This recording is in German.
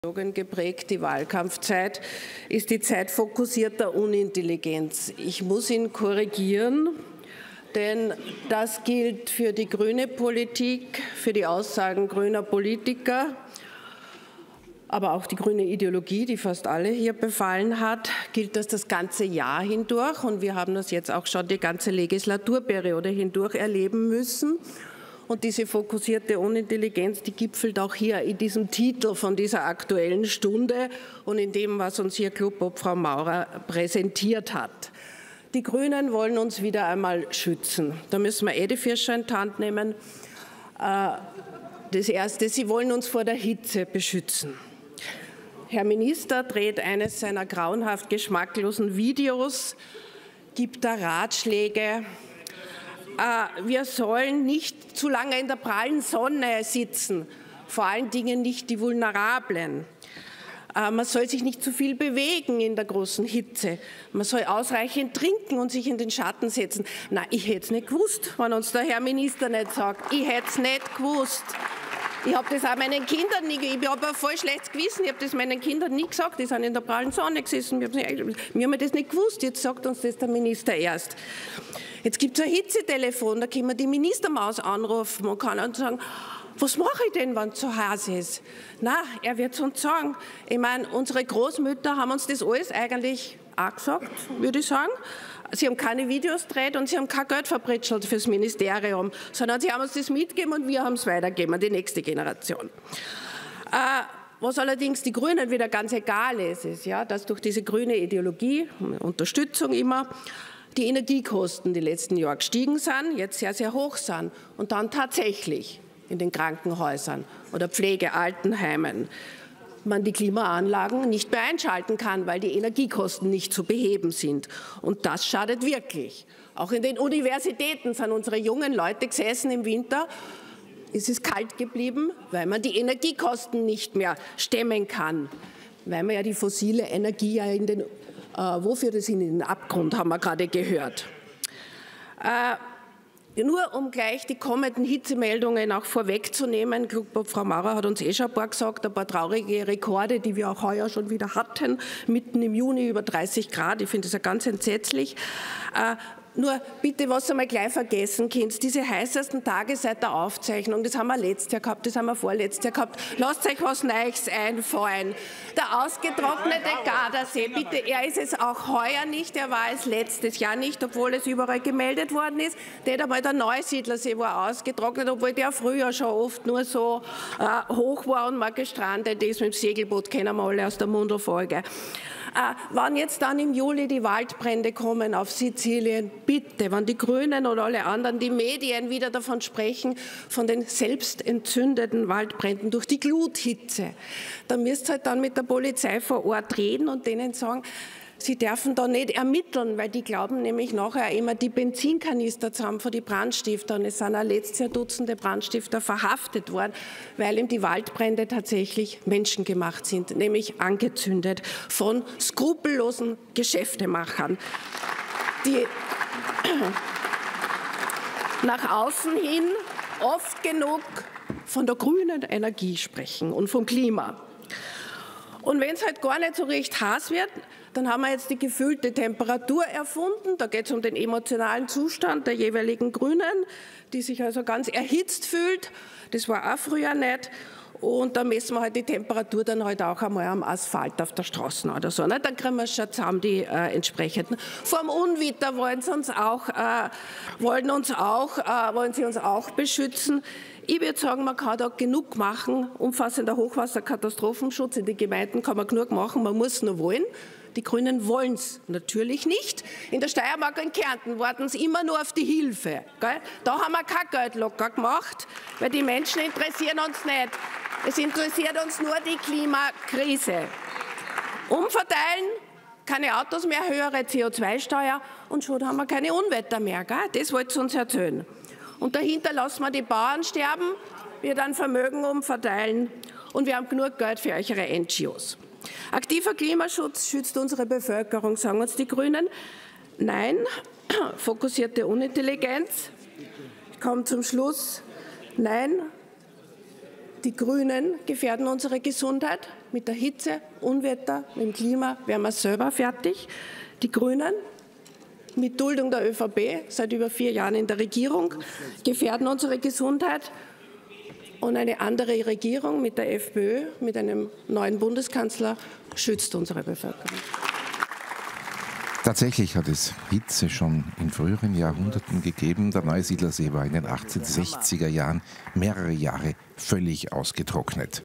Geprägt, die Wahlkampfzeit ist die Zeit fokussierter Unintelligenz. Ich muss ihn korrigieren, denn das gilt für die grüne Politik, für die Aussagen grüner Politiker, aber auch die grüne Ideologie, die fast alle hier befallen hat, gilt das ganze Jahr hindurch. Und wir haben das jetzt auch schon die ganze Legislaturperiode hindurch erleben müssen. Und diese fokussierte Unintelligenz, die gipfelt auch hier in diesem Titel von dieser Aktuellen Stunde und in dem, was uns hier Klubobfrau Maurer präsentiert hat. Die Grünen wollen uns wieder einmal schützen. Da müssen wir die Fische in die Hand nehmen. Das Erste, sie wollen uns vor der Hitze beschützen. Herr Minister dreht eines seiner grauenhaft geschmacklosen Videos, gibt da Ratschläge. Wir sollen nicht zu lange in der prallen Sonne sitzen, vor allen Dingen nicht die Vulnerablen. Man soll sich nicht zu viel bewegen in der großen Hitze. Man soll ausreichend trinken und sich in den Schatten setzen. Na, ich hätte es nicht gewusst, wenn uns der Herr Minister nicht sagt. Ich hätte es nicht gewusst. Ich habe das auch meinen Kindern nie, ich habe ein voll schlechtes Gewissen, ich habe das meinen Kindern nie gesagt, die sind in der prallen Sonne gesessen, wir haben das nicht gewusst, jetzt sagt uns das der Minister erst. Jetzt gibt es ein Hitzetelefon, da kann man die Ministermaus anrufen, man kann dann sagen, was mache ich denn, wenn es so heiß ist? Na, er wird es uns sagen. Ich meine, unsere Großmütter haben uns das alles eigentlich auch gesagt, würde ich sagen. Sie haben keine Videos gedreht und sie haben kein Geld verbritschelt fürs Ministerium, sondern sie haben uns das mitgegeben und wir haben es weitergegeben an die nächste Generation. Was allerdings die Grünen wieder ganz egal ist ja, dass durch diese grüne Ideologie, Unterstützung immer, die Energiekosten die letzten Jahre gestiegen sind, jetzt sehr, sehr hoch sind und dann tatsächlich in den Krankenhäusern oder Pflegealtenheimen man die Klimaanlagen nicht mehr einschalten kann, weil die Energiekosten nicht zu beheben sind. Und das schadet wirklich. Auch in den Universitäten sind unsere jungen Leute gesessen im Winter. Es ist kalt geblieben, weil man die Energiekosten nicht mehr stemmen kann. Weil man ja die fossile Energie ja in den, wofür das in den Abgrund, haben wir gerade gehört. Nur um gleich die kommenden Hitzemeldungen auch vorwegzunehmen, Frau Maurer hat uns schon ein paar gesagt, ein paar traurige Rekorde, die wir auch heuer schon wieder hatten, mitten im Juni über 30 Grad, ich finde das ja ganz entsetzlich. Nur bitte, was einmal gleich vergessen könnt, diese heißesten Tage seit der Aufzeichnung, das haben wir letztes Jahr gehabt, das haben wir vorletztes Jahr gehabt. Lasst euch was Neues einfallen. Der ausgetrocknete Gardasee, bitte, er ist es auch heuer nicht, er war es letztes Jahr nicht, obwohl es überall gemeldet worden ist. Nicht einmal der Neusiedlersee war ausgetrocknet, obwohl der früher schon oft nur so hoch war und mal gestrandet ist mit dem Segelboot, kennen wir alle aus der Mundl-Folge. Wann jetzt dann im Juli die Waldbrände kommen auf Sizilien, bitte, wenn die Grünen oder alle anderen, die Medien wieder davon sprechen, von den selbst entzündeten Waldbränden durch die Gluthitze, dann müsst ihr halt dann mit der Polizei vor Ort reden und denen sagen, sie dürfen da nicht ermitteln, weil die glauben nämlich nachher immer die Benzinkanister zu haben von den Brandstiftern. Und es sind auch letztes Jahr Dutzende Brandstifter verhaftet worden, weil eben die Waldbrände tatsächlich menschengemacht sind, nämlich angezündet von skrupellosen Geschäftemachern, die nach außen hin oft genug von der grünen Energie sprechen und vom Klima. Und wenn es halt gar nicht so recht heiß wird, dann haben wir jetzt die gefühlte Temperatur erfunden. Da geht es um den emotionalen Zustand der jeweiligen Grünen, die sich also ganz erhitzt fühlt. Das war auch früher nicht. Und da messen wir halt die Temperatur dann halt auch einmal am Asphalt auf der Straße oder so. Dann kriegen wir schon zusammen die entsprechenden. Vom Unwetter wollen sie uns auch beschützen. Ich würde sagen, man kann da genug machen. Umfassender Hochwasserkatastrophenschutz in den Gemeinden kann man genug machen. Man muss nur wollen. Die Grünen wollen es natürlich nicht. In der Steiermark und Kärnten warten sie immer nur auf die Hilfe. Gell? Da haben wir kein Geld locker gemacht, weil die Menschen interessieren uns nicht. Es interessiert uns nur die Klimakrise. Umverteilen, keine Autos mehr, höhere CO2-Steuer und schon haben wir keine Unwetter mehr. Gell? Das wollt ihr uns erzählen. Und dahinter lassen wir die Bauern sterben, wir dann Vermögen umverteilen und wir haben genug Geld für eure NGOs. Aktiver Klimaschutz schützt unsere Bevölkerung, sagen uns die Grünen. Nein, fokussierte Unintelligenz. Ich komme zum Schluss. Nein, Die Grünen gefährden unsere Gesundheit. Mit der Hitze, Unwetter, mit dem Klima werden wir selber fertig. Die Grünen, mit Duldung der ÖVP, seit über 4 Jahren in der Regierung, gefährden unsere Gesundheit. Und eine andere Regierung mit der FPÖ, mit einem neuen Bundeskanzler, schützt unsere Bevölkerung. Tatsächlich hat es Hitze schon in früheren Jahrhunderten gegeben. Der Neusiedlersee war in den 1860er Jahren mehrere Jahre völlig ausgetrocknet.